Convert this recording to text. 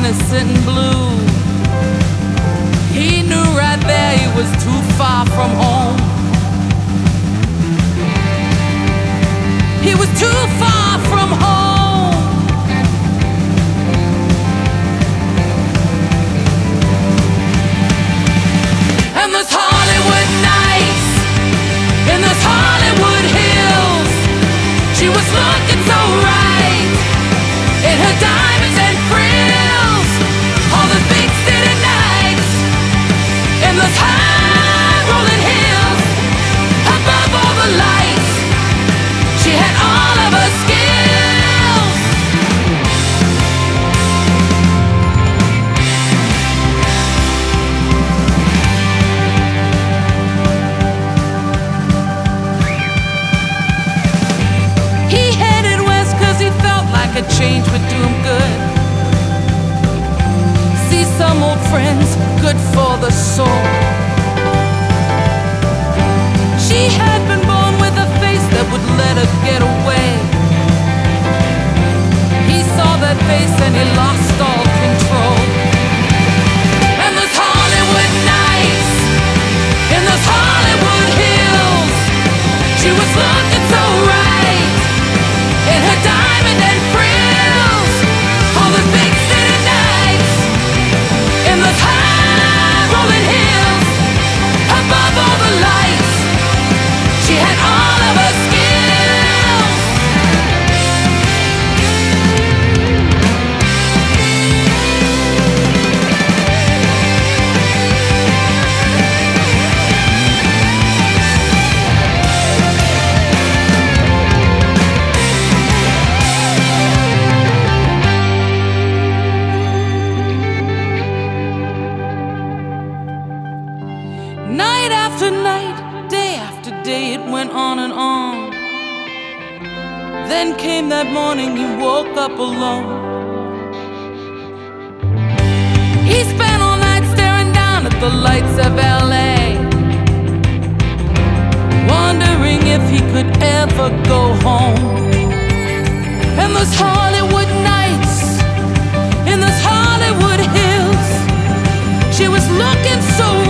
innocent and blue. He knew right there he was too far from home. He was too far from home. And those Hollywood nights in those Hollywood hills, she was looking so right in her diamonds and frills. All the big city nights in those high rolling hills, above all the lights, she had all of her skills. He headed west 'cause he felt like a change would do him good. See some old friends, good for the soul. She had been born with a face that would let her get away. He saw that face and he lost all control. And those Hollywood nights in those Hollywood hills, she was looking so right in her diamond and frills. All the big city nights in those high rolling hills, above all the lights, she had all of her skills. Night after night, day after day, it went on and on. Then came that morning he woke up alone. He spent all night staring down at the lights of LA, wondering if he could ever go home. And those Hollywood nights in those Hollywood hills, she was looking so